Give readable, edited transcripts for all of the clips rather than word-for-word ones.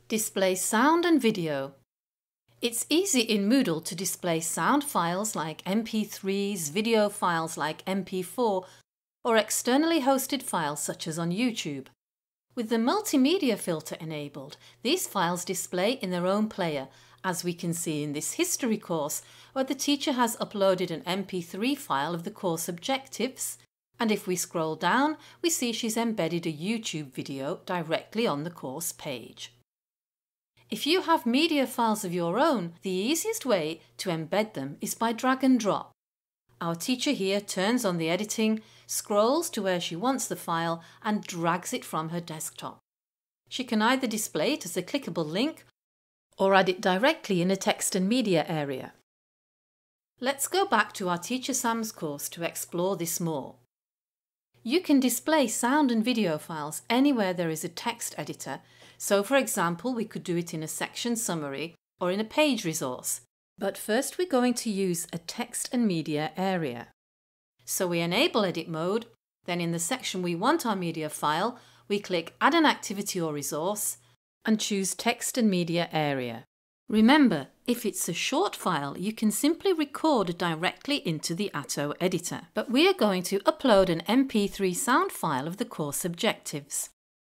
Display sound and video. It's easy in Moodle to display sound files like MP3s, video files like MP4, or externally hosted files such as on YouTube. With the multimedia filter enabled, these files display in their own player, as we can see in this history course, where the teacher has uploaded an MP3 file of the course objectives, and if we scroll down, we see she's embedded a YouTube video directly on the course page. If you have media files of your own, the easiest way to embed them is by drag and drop. Our teacher here turns on the editing, scrolls to where she wants the file and drags it from her desktop. She can either display it as a clickable link or add it directly in a text and media area. Let's go back to our Teacher Sam's course to explore this more. You can display sound and video files anywhere there is a text editor, so for example we could do it in a section summary or in a page resource. But first we're going to use a text and media area. So we enable edit mode, then in the section we want our media file, we click Add an activity or resource and choose Text and Media Area. Remember, if it's a short file, you can simply record directly into the Atto editor, but we are going to upload an MP3 sound file of the course objectives.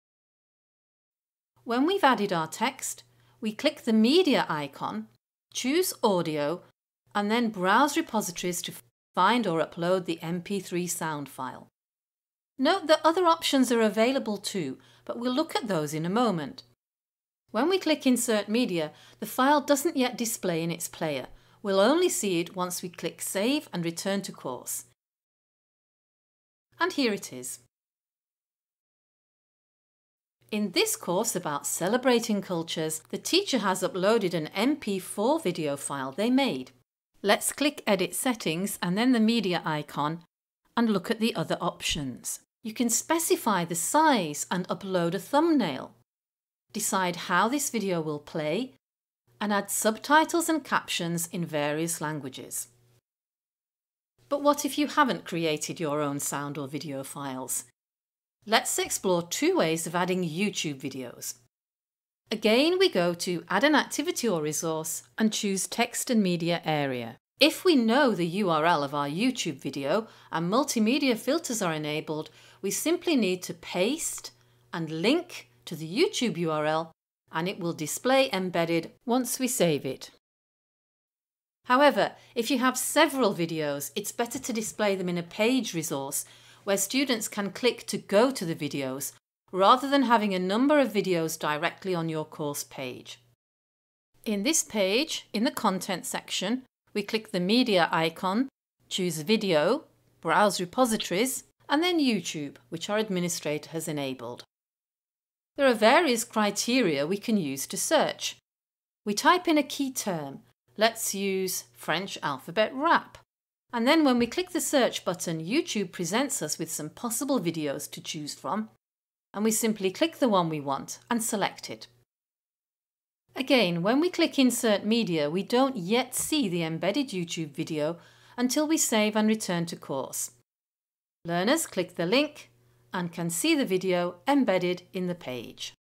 When we've added our text, we click the media icon, choose audio, and then browse repositories to find or upload the MP3 sound file. Note that other options are available too, but we'll look at those in a moment. When we click Insert Media, the file doesn't yet display in its player. We'll only see it once we click Save and Return to Course. And here it is. In this course about celebrating cultures, the teacher has uploaded an MP4 video file they made. Let's click Edit Settings and then the media icon and look at the other options. You can specify the size and upload a thumbnail. Decide how this video will play, and add subtitles and captions in various languages. But what if you haven't created your own sound or video files? Let's explore two ways of adding YouTube videos. Again, we go to Add an activity or resource and choose Text and Media Area. If we know the URL of our YouTube video and multimedia filters are enabled, we simply need to paste and link to the YouTube URL and it will display embedded once we save it. However, if you have several videos, it's better to display them in a page resource where students can click to go to the videos rather than having a number of videos directly on your course page. In this page, in the Content section, we click the media icon, choose Video, browse repositories, and then YouTube, which our administrator has enabled. There are various criteria we can use to search. We type in a key term. Let's use French alphabet rap. And then when we click the search button, YouTube presents us with some possible videos to choose from, and we simply click the one we want and select it. Again, when we click Insert Media, we don't yet see the embedded YouTube video until we save and return to course. Learners click the link and can see the video embedded in the page.